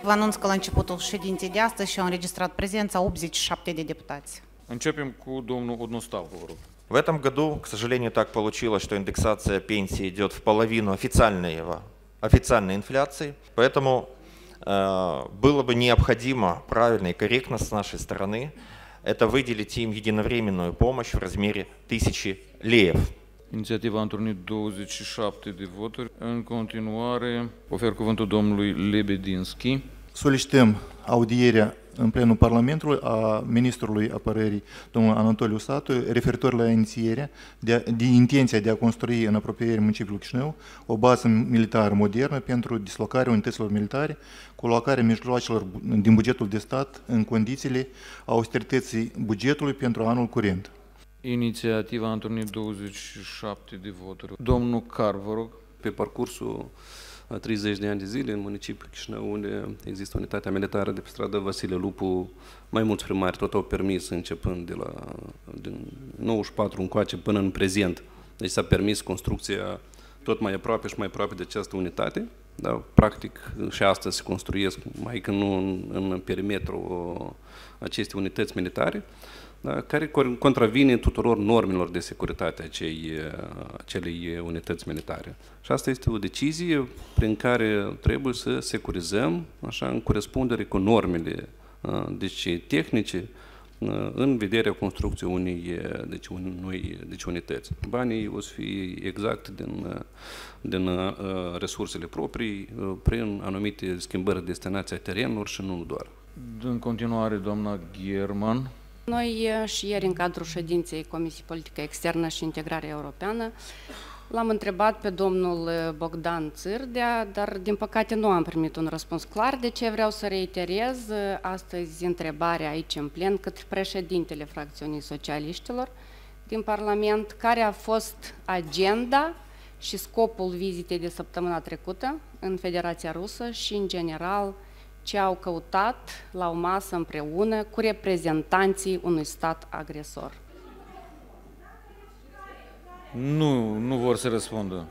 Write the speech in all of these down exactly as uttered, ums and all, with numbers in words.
Vă anunț că la începutul ședinței de astăzi și-au înregistrat prezența optzeci și șapte de deputați. Începem cu domnul Odnostalcu, vă rog. В этом году, к сожалению, так получилось, что индексация пенсии идет в половину официальной, официальной инфляции. Поэтому э, было бы необходимо, правильно и корректно с нашей стороны, это выделить им единовременную помощь в размере тысячи леев. Inițiativa a întrunit douăzeci și șapte de voturi. În continuare, ofer cuvântul domnului Lebedinski. Solicităm audierea în plenul Parlamentului a Ministrului Apărării, domnul Anatoliu Satu, referitor la inițierea de, de intenția de a construi în apropierea municipiului Chișinău o bază militară modernă pentru dislocarea unităților militare cu locarea mijloacelor din bugetul de stat în condițiile austerității bugetului pentru anul curent. Inițiativa a întrunit douăzeci și șapte de voturi. Domnul Car, vă rog. Pe parcursul a treizeci de ani de zile în municipiul Chișinău, unde există unitatea militară de pe stradă Vasile Lupu, mai mulți primari tot au permis, începând de la din nouăzeci și patru încoace până în prezent. Deci s-a permis construcția tot mai aproape și mai aproape de această unitate. Da? Practic și astăzi se construiesc, mai că nu în, în perimetrul acestei unități militare, da, care contravine tuturor normelor de securitate a acei, acelei unități militare. Și asta este o decizie prin care trebuie să securizăm așa, în corespundere cu normele deci, tehnice în vederea construcției unei, deci, unui, deci unități. Banii o să fie exact din, din resursele proprii, prin anumite schimbări de destinație a terenurilor și nu doar. În continuare, doamna German. Noi și ieri, în cadrul ședinței Comisiei Politică Externă și Integrare Europeană, l-am întrebat pe domnul Bogdan Țârdea, dar din păcate nu am primit un răspuns clar, de ce vreau să reiterez astăzi întrebarea aici în plen către președintele fracțiunii socialiștilor din Parlament, care a fost agenda și scopul vizitei de săptămâna trecută în Federația Rusă și, în general, ce au căutat la o masă împreună cu reprezentanții unui stat agresor. Nu, nu vor să răspundă.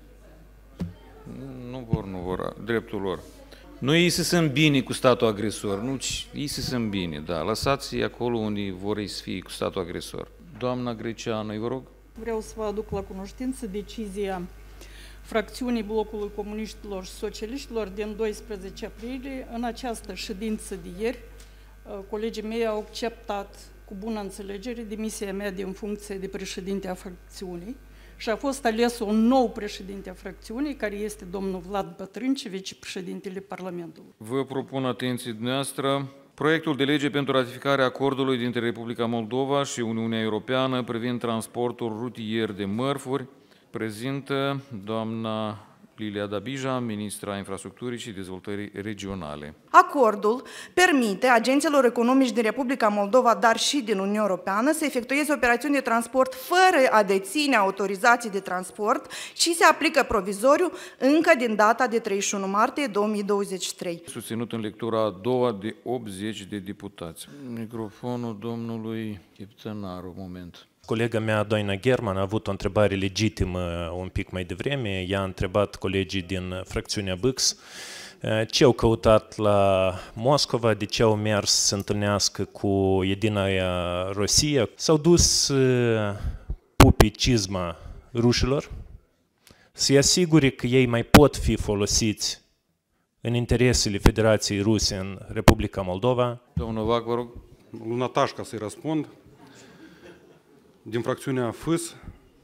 Nu vor, nu vor, dreptul lor. Nu ei să se îmbine cu statul agresor, nu, ei să se îmbine, da. Lăsați-i acolo unde vor ei să fie cu statul agresor. Doamna Greceanu, vă rog. Vreau să vă aduc la cunoștință decizia fracțiunii Blocului Comuniștilor și Socialiștilor din doisprezece aprilie. În această ședință de ieri, colegii mei au acceptat cu bună înțelegere demisia mea din funcție de președinte a fracțiunii și a fost ales un nou președinte a fracțiunii, care este domnul Vlad Bătrânci, vicepreședintele Parlamentului. Vă propun atenție dumneavoastră proiectul de lege pentru ratificarea acordului dintre Republica Moldova și Uniunea Europeană privind transportul rutier de mărfuri. Prezintă doamna Lilia Dabija, ministra Infrastructurii și Dezvoltării Regionale. Acordul permite agenților economici din Republica Moldova, dar și din Uniunea Europeană, să efectueze operațiuni de transport fără a deține autorizații de transport și se aplică provizoriu încă din data de treizeci și unu martie două mii douăzeci și trei. Susținut în lectura a doua de optzeci de deputați. Microfonul domnului Cheptănaru, moment. Colega mea, doamna German, a avut o întrebare legitimă un pic mai devreme. Ea a întrebat colegii din fracțiunea B X ce au căutat la Moscova, de ce au mers să se întâlnească cu Единая Rosia. S-au dus pupi cizma rușilor să-i asigure că ei mai pot fi folosiți în interesele Federației Ruse în Republica Moldova. Domnul Vac, vă rog. Lui Natașca să-i răspund. Din fracțiunea F S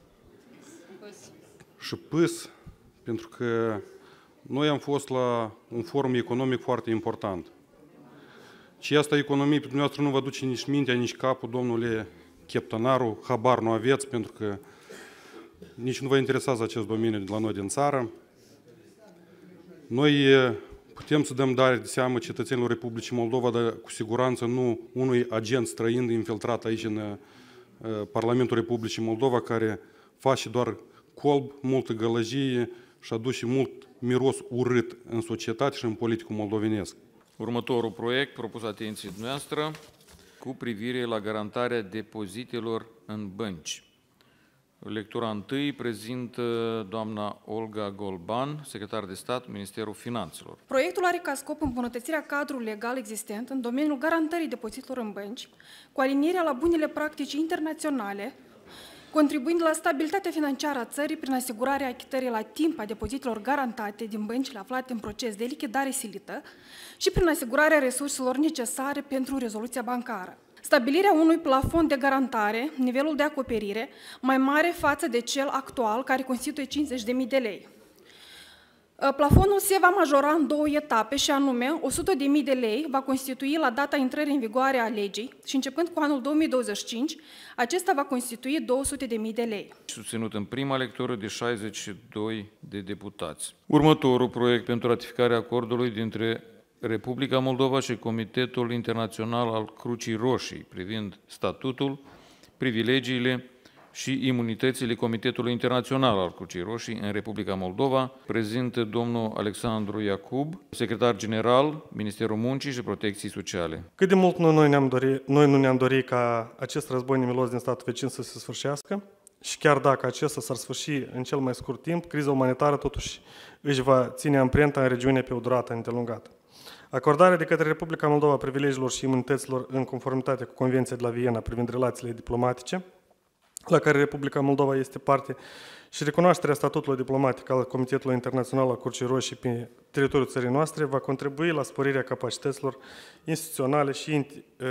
și P S, pentru că noi am fost la un forum economic foarte important. Și asta economie pe dumneavoastră nu vă duce nici mintea, nici capul, domnule Cheptănaru, habar nu aveți, pentru că nici nu vă interesează acest domeniu de la noi din țară. Noi putem să dăm dare de seamă cetățenilor Republicii Moldova, dar cu siguranță nu unui agent străin infiltrat aici în Parlamentul Republicii Moldova, care face doar colb, multă gălăgie și aduce mult miros urât în societate și în politicul moldovenesc. Următorul proiect propus atenției dumneavoastră cu privire la garantarea depozitelor în bănci. Lectura întâi prezintă doamna Olga Golban, secretar de stat, Ministerul Finanțelor. Proiectul are ca scop îmbunătățirea cadrului legal existent în domeniul garantării depozitelor în bănci, cu alinierea la bunele practici internaționale, contribuind la stabilitatea financiară a țării prin asigurarea achitării la timp a depozitelor garantate din băncile aflate în proces de lichidare silită și prin asigurarea resurselor necesare pentru rezoluția bancară. Stabilirea unui plafon de garantare, nivelul de acoperire, mai mare față de cel actual, care constituie cincizeci de mii de lei. Plafonul se va majora în două etape, și anume o sută de mii de lei va constitui la data intrării în vigoare a legii și începând cu anul două mii douăzeci și cinci, acesta va constitui două sute de mii de lei. Susținut în prima lectură de șaizeci și doi de deputați. Următorul proiect pentru ratificarea acordului dintre Republica Moldova și Comitetul Internațional al Crucii Roșii privind statutul, privilegiile și imunitățile Comitetului Internațional al Crucii Roșii în Republica Moldova, prezintă domnul Alexandru Iacub, secretar general, Ministerul Muncii și Protecției Sociale. Cât de mult noi, ne-am dorit, noi nu ne-am dorit ca acest război nemilos din statul vecin să se sfârșească și chiar dacă acesta s-ar sfârși în cel mai scurt timp, criza umanitară totuși își va ține amprenta în regiune pe o durată îndelungată. Acordarea de către Republica Moldova privilegiilor și imunităților în conformitate cu Convenția de la Viena privind relațiile diplomatice, la care Republica Moldova este parte, și recunoașterea statutului diplomatic al Comitetului Internațional al Crucii Roșii pe teritoriul țării noastre va contribui la sporirea capacităților instituționale și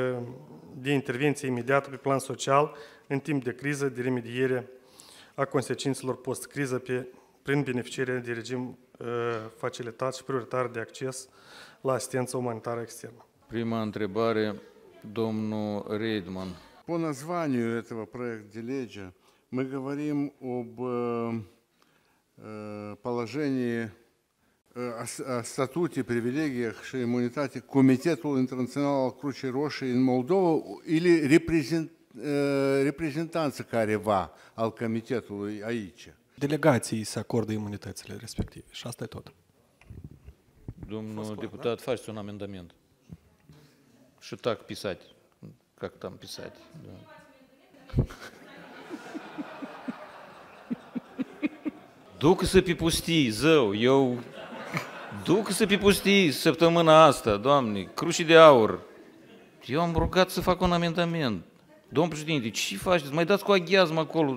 de intervenție imediată pe plan social în timp de criză, de remediere a consecințelor post-criză pe, prin beneficierea de regim facilitat și prioritar de acces la asistență umanitară externă. Prima întrebare, domnul Reidman. По названию этого проекта леджи мы говорим об э, положении, э, о статуте, привилегиях и иммунитете Комитету интернационала Кручей Роши in Moldova или репрезент, э, reprezentanță careva al comitetului aici? Delegații se acordă imunitățile respective și asta e tot. Domnul deputat, faceți un amendament. Și так писать, как там писать. Да. Ducă-se pe pustii, zău, eu... Ducă-se pe pustii săptămâna asta, Doamne, Cruci de Aur. Eu am rugat să fac un amendament. Domnul președinte, ce faceți? Mai dați cu aghiazm acolo.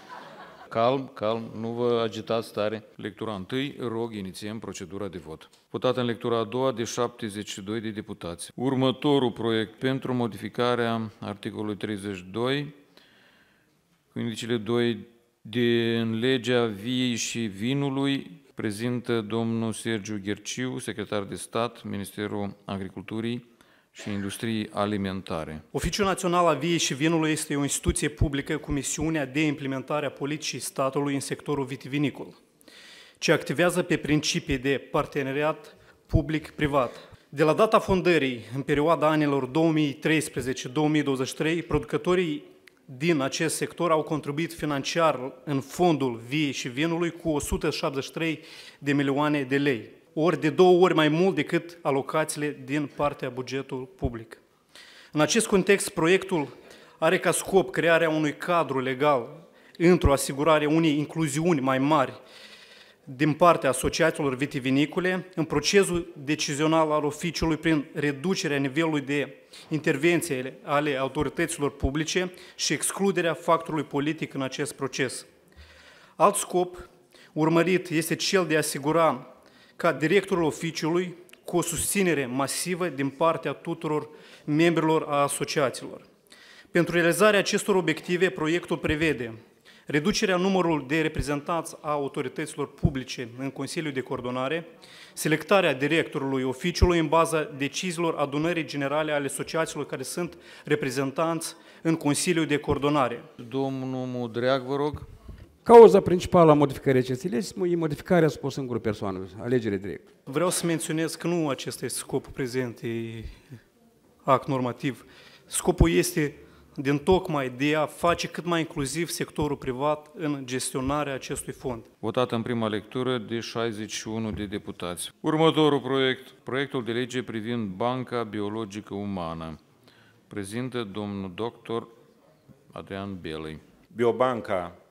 Calm, calm, nu vă agitați tare. Lectura întâi, rog, inițiem procedura de vot. Votat în lectura a doua de șaptezeci și doi de deputați. Următorul proiect pentru modificarea articolului treizeci și doi, cu indicele doi din legea viei și vinului, prezintă domnul Sergiu Gherciu, secretar de stat, Ministerul Agriculturii și Industriei Alimentare. Oficiul Național al Viei și Vinului este o instituție publică cu misiunea de implementare a politicii statului în sectorul vitivinicol, ce activează pe principii de parteneriat public-privat. De la data fondării, în perioada anilor două mii treisprezece - două mii douăzeci și trei, producătorii din acest sector au contribuit financiar în fondul Viei și Vinului cu o sută șaptezeci și trei de milioane de lei, ori de două ori mai mult decât alocațiile din partea bugetului public. În acest context, proiectul are ca scop crearea unui cadru legal într-o asigurare unei incluziuni mai mari din partea asociațiilor vitivinicole în procesul decizional al oficiului prin reducerea nivelului de intervenție ale autorităților publice și excluderea factorului politic în acest proces. Alt scop urmărit este cel de a asigura ca directorul oficiului cu o susținere masivă din partea tuturor membrilor a asociațiilor. Pentru realizarea acestor obiective, proiectul prevede reducerea numărului de reprezentanți a autorităților publice în Consiliul de Coordonare, selectarea directorului oficiului în baza deciziilor adunării generale ale asociațiilor care sunt reprezentanți în Consiliul de Coordonare. Domnul Mudreag, vă rog. Cauza principală a modificării acestei legi e modificarea sub o singură persoană, alegere direct. Vreau să menționez că nu acesta este scopul prezent, e act normativ. Scopul este din tocmai de a face cât mai inclusiv sectorul privat în gestionarea acestui fond. Votat în prima lectură de șaizeci și unu de deputați. Următorul proiect, proiectul de lege privind Banca Biologică Umană. Prezintă domnul doctor Adrian Belei. Biobanca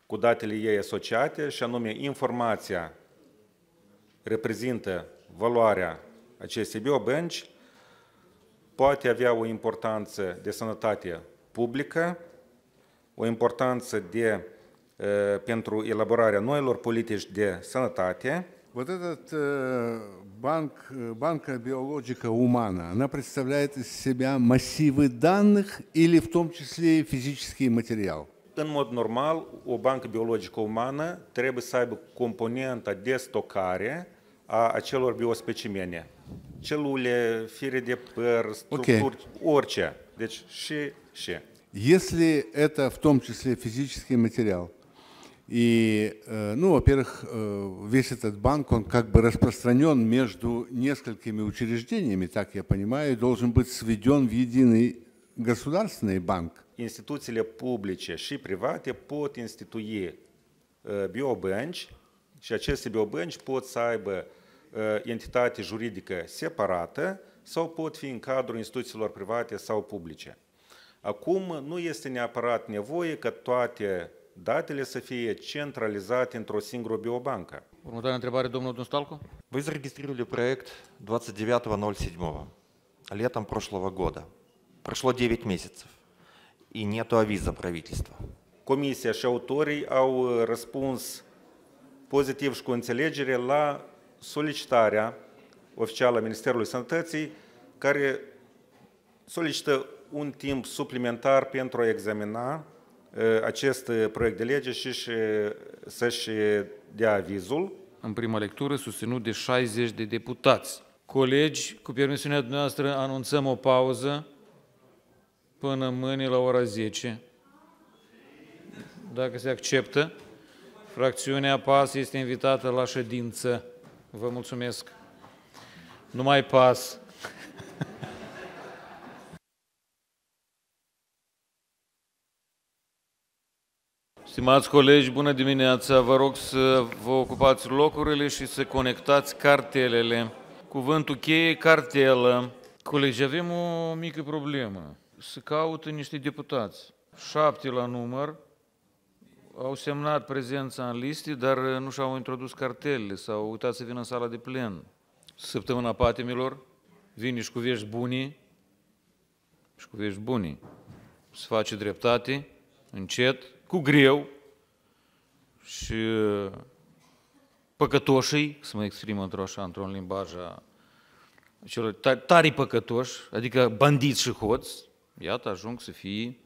cu datele ei asociate, și anume informația reprezintă valoarea acestei biobănci, poate avea o importanță de sănătate publică, o importanță de, pentru elaborarea noilor politici de sănătate. Вот этот банк, банка биологика умана, она представляет из себя массивы данных или в том числе физический материал? În mod normal, o bancă biologică umană trebuie să aibă componenta de stocare a acelor biospecimene. Celule, fire de păr, structuri, okay. orice. Deci și, și. Если это в том числе физический материал, и, ну, во-первых, весь этот банк, он как бы распространен между несколькими учреждениями, так я понимаю, и должен быть сведен в единый государственный банк. Instituțiile publice și private pot institui biobănci și aceste biobănci pot să aibă entitate juridică separată sau pot fi în cadrul instituțiilor private sau publice. Acum nu este neapărat nevoie ca toate datele să fie centralizate într-o singură biobancă. Următoarea întrebare, domnul Dunstalcu. Вы зарегистрировали проект двадцать девятого ноль седьмого, летом прошлого года. Прошло девять месяцев, и нету авиза правительства. Comisia și autorii au răspuns pozitiv și cu înțelegere la solicitarea oficială a Ministerului Sănătății, care solicită un timp suplimentar pentru a examina acest proiect de lege și să-și dea avizul. În prima lectură, susținut de șaizeci de deputați. Colegi, cu permisiunea dumneavoastră, anunțăm o pauză până mâine la ora zece. Dacă se acceptă, fracțiunea P A S este invitată la ședință. Vă mulțumesc. Numai P A S. Stimați colegi, bună dimineața! Vă rog să vă ocupați locurile și să conectați cartelele. Cuvântul cheie, cartelă. Colegi, avem o mică problemă. Se caută niște deputați. Șapte la număr. Au semnat prezența în liste, dar nu și-au introdus cartelele. S-au uitat să vină în sala de plen. Săptămâna patimilor vine și cu vești buni. Și cu vești buni. Se face dreptate, încet, cu greu și păcătoșii, să mă exprim într-o așa, într-un limbaj a celor tari păcătoși, adică bandiți și hoți, iată, ajung să fie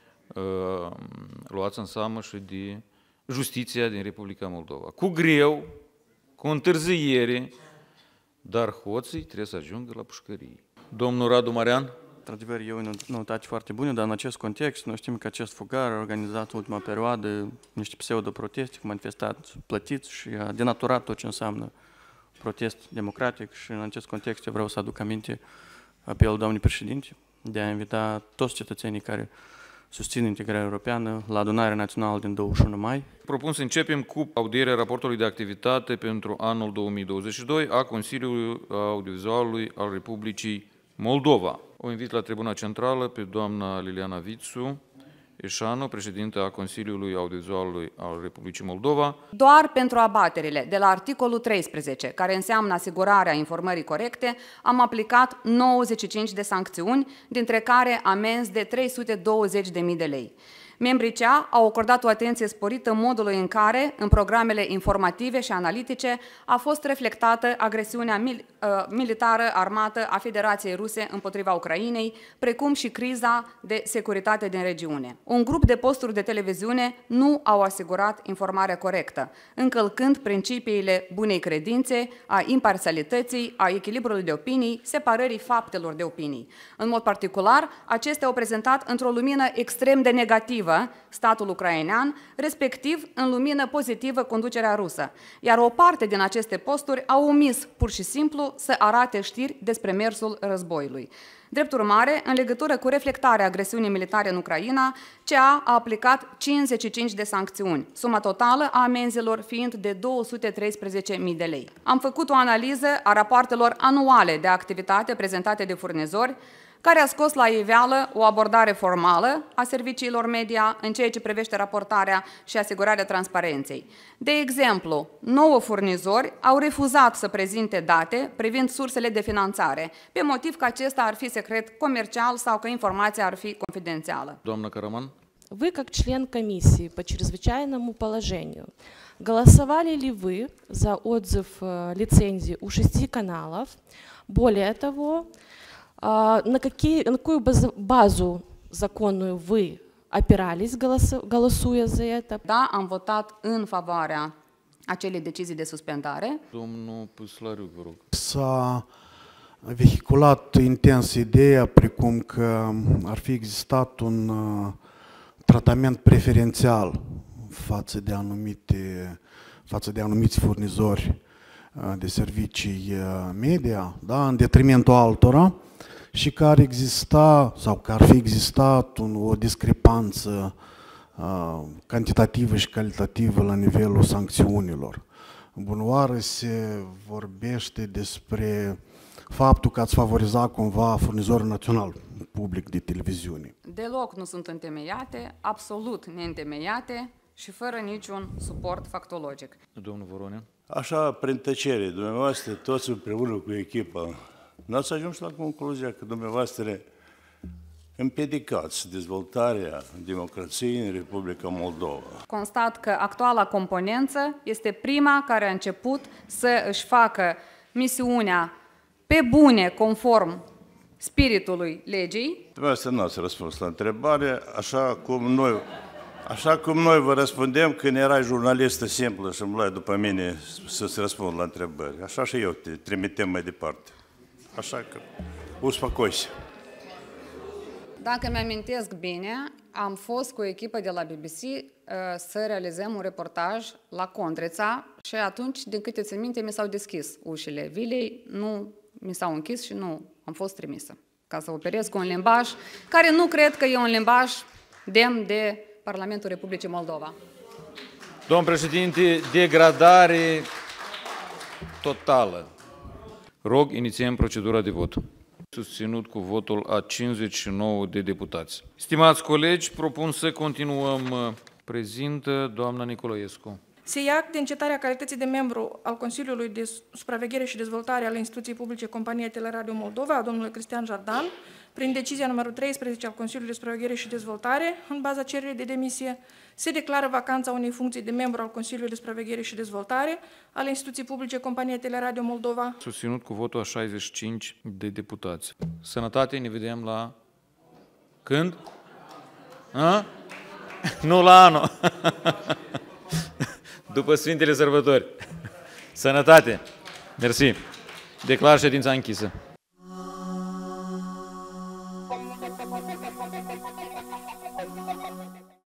uh, luați în seamă și de justiția din Republica Moldova. Cu greu, cu întârziere, dar hoții trebuie să ajungă la pușcărie. Domnul Radu Marian. Într-adevăr, e o noutate foarte bună, dar în acest context noi știm că acest fugar a organizat în ultima perioadă niște pseudo-proteste cu manifestați plătiți și a denaturat tot ce înseamnă protest democratic și în acest context eu vreau să aduc aminte apelul doamnei președinte de a invita toți cetățenii care susțin integrarea europeană la adunarea națională din douăzeci și unu mai. Propun să începem cu audierea raportului de activitate pentru anul două mii douăzeci și doi a Consiliului Audiovizualului al Republicii Moldova. O invit la tribuna centrală pe doamna Liliana Vițu Eșanu, președintă a Consiliului Audiovizualului al Republicii Moldova. Doar pentru abaterile de la articolul treisprezece, care înseamnă asigurarea informării corecte, am aplicat nouăzeci și cinci de sancțiuni, dintre care amenzi de trei sute douăzeci de mii de lei. Membrii C E A au acordat o atenție sporită modului în care, în programele informative și analitice, a fost reflectată agresiunea mil militară armată a Federației Ruse împotriva Ucrainei, precum și criza de securitate din regiune. Un grup de posturi de televiziune nu au asigurat informarea corectă, încălcând principiile bunei credințe, a imparțialității, a echilibrului de opinii, separării faptelor de opinii. În mod particular, acestea au prezentat într-o lumină extrem de negativă statul ucrainean, respectiv în lumină pozitivă conducerea rusă, iar o parte din aceste posturi au omis pur și simplu să arate știri despre mersul războiului. Drept urmare, în legătură cu reflectarea agresiunii militare în Ucraina, C E A a aplicat cincizeci și cinci de sancțiuni, suma totală a amenzilor fiind de două sute treisprezece mii de lei. Am făcut o analiză a rapoartelor anuale de activitate prezentate de furnizori, care a scos la iveală o abordare formală a serviciilor media în ceea ce privește raportarea și asigurarea transparenței. De exemplu, nouă furnizori au refuzat să prezinte date privind sursele de finanțare, pe motiv că acesta ar fi secret comercial sau că informația ar fi confidențială. Doamna Caraman? Вы, как член комиссии по чрезвычайному положению, голосовали ли вы за отзыв лицензии у шести каналов? Более того, на, какие, на какую базу законную вы опирались, голосуя за это? Da, am votat în favoarea acelei decizii de suspendare. Domnul Păslariu, vă rog. S-a vehiculat intens ideea precum că ar fi existat un tratament preferențial față de anumite, față de anumiți furnizori de servicii media, da, în detrimentul altora, și că ar exista sau că ar fi existat un, o discrepanță uh, cantitativă și calitativă la nivelul sancțiunilor. Bunoară se vorbește despre faptul că ați favoriza cumva furnizorul național public de televiziune. Deloc nu sunt întemeiate, absolut neîntemeiate și fără niciun suport factologic. Domnul Voronin? Așa, prin tăcere, dumneavoastră, toți împreună cu echipa, n-ați ajuns la concluzia că dumneavoastră împiedicați dezvoltarea democrației în Republica Moldova. Constat că actuala componență este prima care a început să își facă misiunea pe bune, conform spiritului legii. Dumneavoastră n-ați răspuns la întrebare, așa cum noi, așa cum noi vă răspundem când erai jurnalistă simplă și îmi luai după mine să-ți răspund la întrebări. Așa și eu te trimitem mai departe. Așa că, uspăcoisi. Dacă mi-amintesc bine, am fost cu o echipă de la B B C uh, să realizăm un reportaj la Condreța și atunci, din câte țin minte, mi s-au deschis ușile vilei, nu mi s-au închis și nu am fost trimisă. Ca să operez cu un limbaj care nu cred că e un limbaj demn de Parlamentul Republicii Moldova. Domn președinte, degradare totală. Rog, inițiem procedura de vot. Susținut cu votul a cincizeci și nouă de deputați. Stimați colegi, propun să continuăm. Prezintă doamna Nicolaescu. Se ia act de încetarea calității de membru al Consiliului de Supraveghere și Dezvoltare al Instituției Publice Compania Teleradio Moldova, a domnului Cristian Jardan, prin decizia numărul treisprezece al Consiliului de Supraveghere și Dezvoltare, în baza cererii de demisie, se declară vacanța unei funcții de membru al Consiliului de Supraveghere și Dezvoltare al Instituției Publice Compania Teleradio Moldova. Susținut cu votul a șaizeci și cinci de deputați. Sănătate, ne vedem la... Când? A? Nu la anul. După Sfintele Sărbători. Sănătate. Mersi. Declar ședința închisă.